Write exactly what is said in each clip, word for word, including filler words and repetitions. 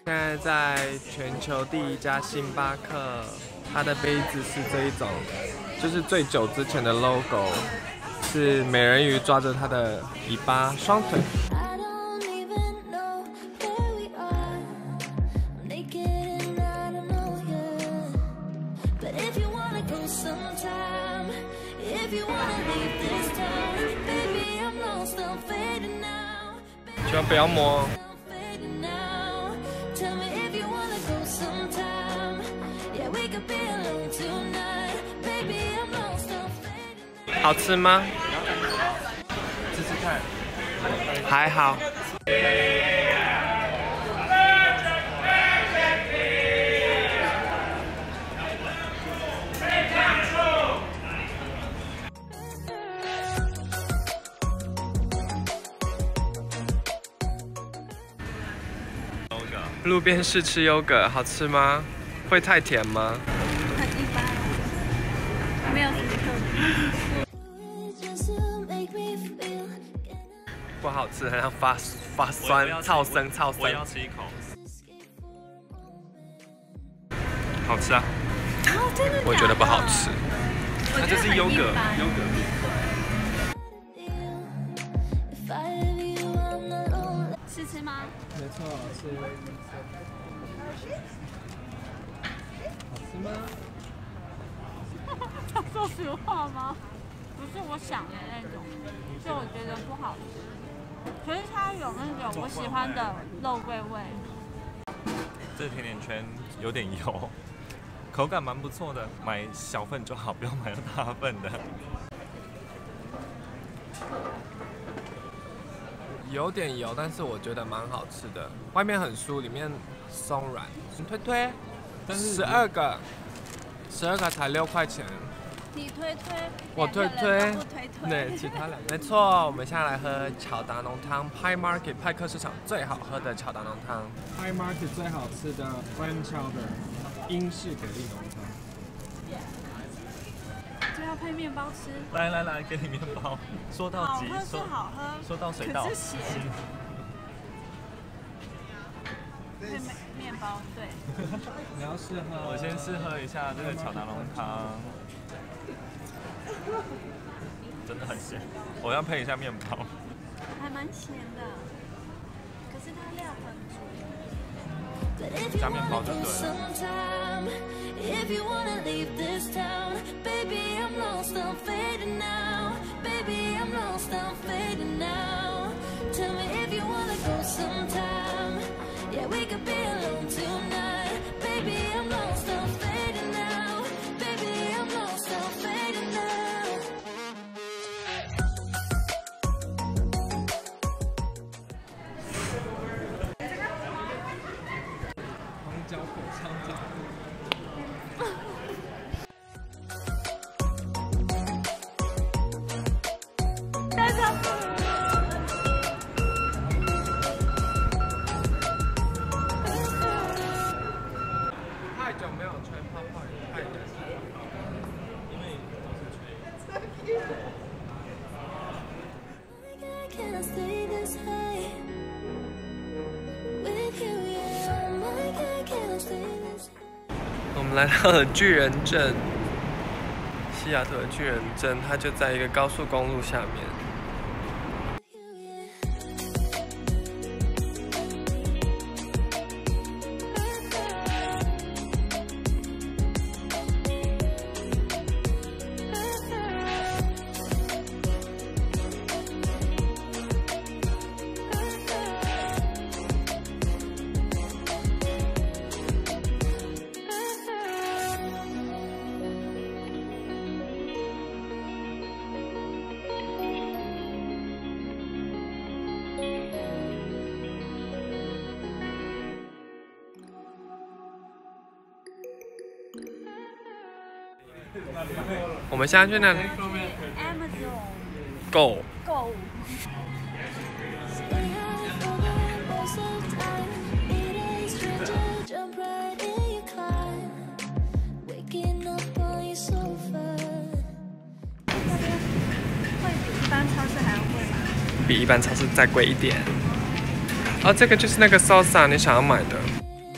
现在在全球第一家星巴克，它的杯子是这一种，就是最久之前的 logo， 是美人鱼抓着它的尾巴双腿。 千万不要摸。好吃吗？试试看。还好。路边试吃优格，好吃吗？会太甜吗？ 很一般，没有什么特别。 不好吃，很像发发酸，超生超生。 我要吃一口。 好吃啊！ 哦，真的？ 我觉得不好吃。 它就是优格， 优格。 试吃吗？ 没错，是。好吃吗？ 要说实话吗？不是我想的那种，所以我觉得不好吃。可是它有那种我喜欢的肉桂味。 这甜甜圈有点油，口感蛮不错的，买小份就好，不用买大份的。 有点油，但是我觉得蛮好吃的。外面很酥，里面松软。推推，但是十二个，十二个才六块钱。 你推推， 我推推， 不推推。 对，其他两没错。我们现在来喝巧达浓汤 ，Pie Market 派克市场最好喝的巧达浓汤 ，Pie Market 最好吃的 Clam Chowder 英式蛤蜊浓汤。 就要配面包吃。 来来来，给你面包。说到急， 好喝是好喝， 说到水到。 可是咸。配面面包，对。 你要试喝？ 我先试喝一下这个巧达浓汤，真的很咸。我要配一下面包。 还蛮咸的，可是它料很足。 加面包就对了。 If you wanna leave this town, baby, I'm lost, I'm fading now. Baby, I'm lost, I'm fading now. Tell me if you wanna go sometime. Yeah, we could be alone tonight. Baby, I'm lost, I'm fading now. Baby, I'm lost, I'm fading now. 黄椒口香肠。 太久没有吹泡泡，太热了。因为都是吹。 Can I stay this high with you? Yeah, oh my God, can I stay this high? 我们来到了巨人镇，西雅图的巨人镇，它就在一个高速公路下面。 我们现在去哪里 ？Amazon ？Go。 购物。 一般超市还要贵吗？ 比一般超市再贵一点。哦，这个就是那个 salsa 你想要买的。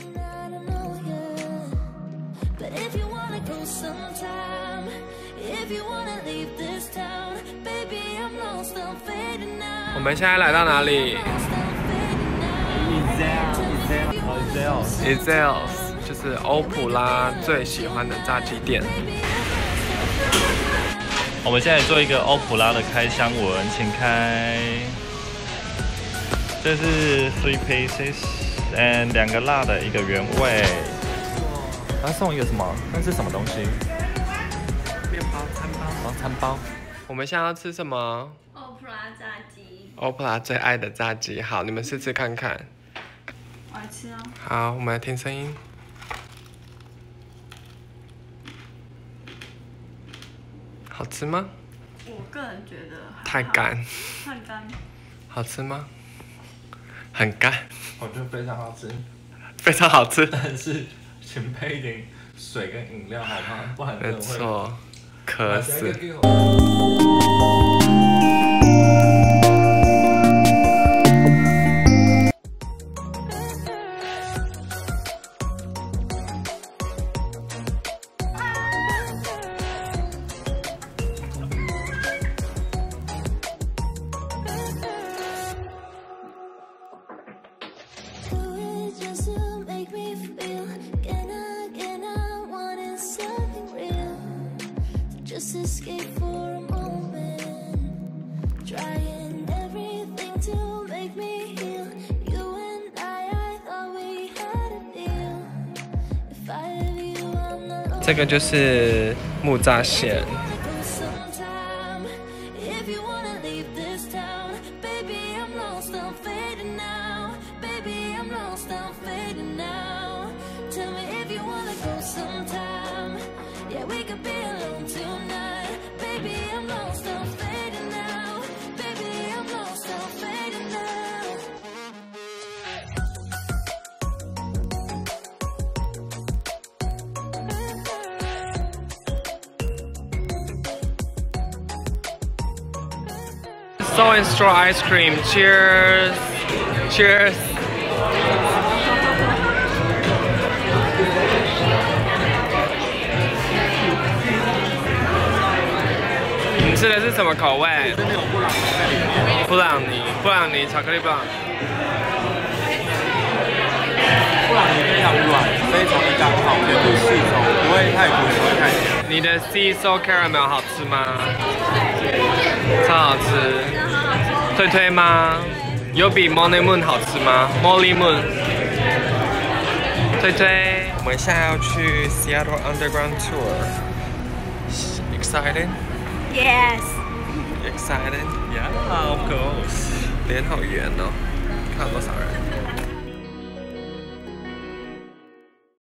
我们现在来到哪里 ？Ezell's 就是欧普拉最喜欢的炸鸡店。 我们现在做一个欧普拉的开箱文，请开。这是 three pieces and 两个辣的，一个原味。他送一个什么？那是什么东西？ 面包餐包。 哦，餐包。 我们现在要吃什么？ 欧普拉炸鸡。 欧普拉最爱的炸鸡，好，你们试吃看看。 我来吃啊。 好，我们来听声音。好吃吗？ 我个人觉得太干。 太干。 好吃吗？很干。 我觉得非常好吃， 非常好吃。 但是请配一点水跟饮料好吗？不然真没的会错，渴死。 Just to make me feel again, again, I wanted something real to just escape for a moment, trying everything to make me heal. You and I, I thought we had a deal. If I have you, I'm not 这个就是木栅线。 sometime. If you wanna leave this town, baby, I'm lost, I'm fading now. Baby, I'm lost, I'm fading now. Tell me if you wanna go sometime. Yeah, we could be alone tonight. Baby, I'm lost, I'm fading now. Baby, I'm lost, I'm fading now. Soul and straw ice cream. Cheers. Cheers. 你吃的是什么口味？ 这边有布朗尼在里面。 布朗尼，布朗尼，巧克力布朗尼。 布朗尼非常软，非常的刚好，甜度适中，不会太苦，也不会太甜。 你的 Sea Soul Caramel 好吃吗？超好吃。推推吗？有比 Molly Moon 好吃吗 ？Molly Moon。推推。我们现在要去 Seattle Underground Tour。Excited? Yes. Excited? Yeah, of course. 脸好圆哦，看有多少人。